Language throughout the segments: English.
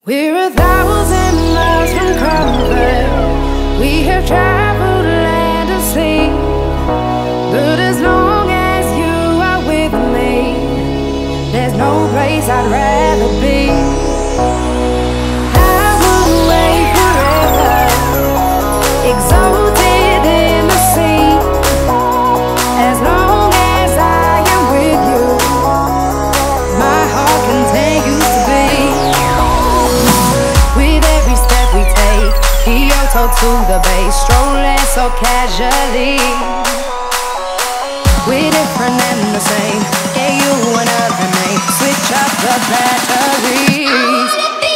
We're 1,000 miles from comfort. We have traveled land and sea, but as long as you are with me, there's no place I'd rather be. I would wait forever, exalted in the sea, as long as I am with you. My heart continues to beat. With every step we take, Kyoto to the Bay, strolling so casually. We're different and the same, yeah, you and I remain. Switch up the batteries.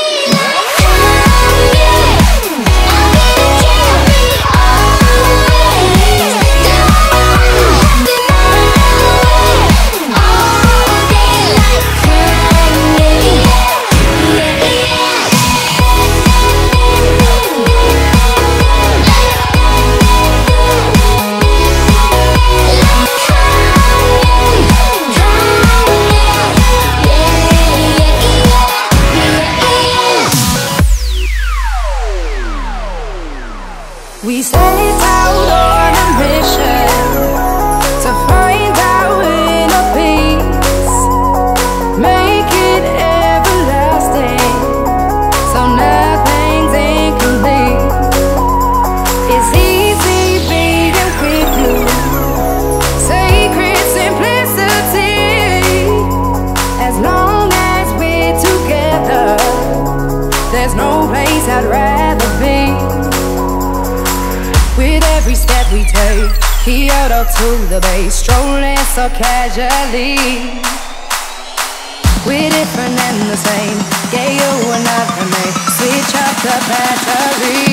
We set out on a mission to find our inner peace, make it everlasting, so nothing's incomplete. It's easy being with you, sacred simplicity. As long as we're together, there's no place I'd rather be. With every step we take, Kyoto to the Bay, strolling so casually. We're different and the same, yeah, you and I remain. Switch up the battery.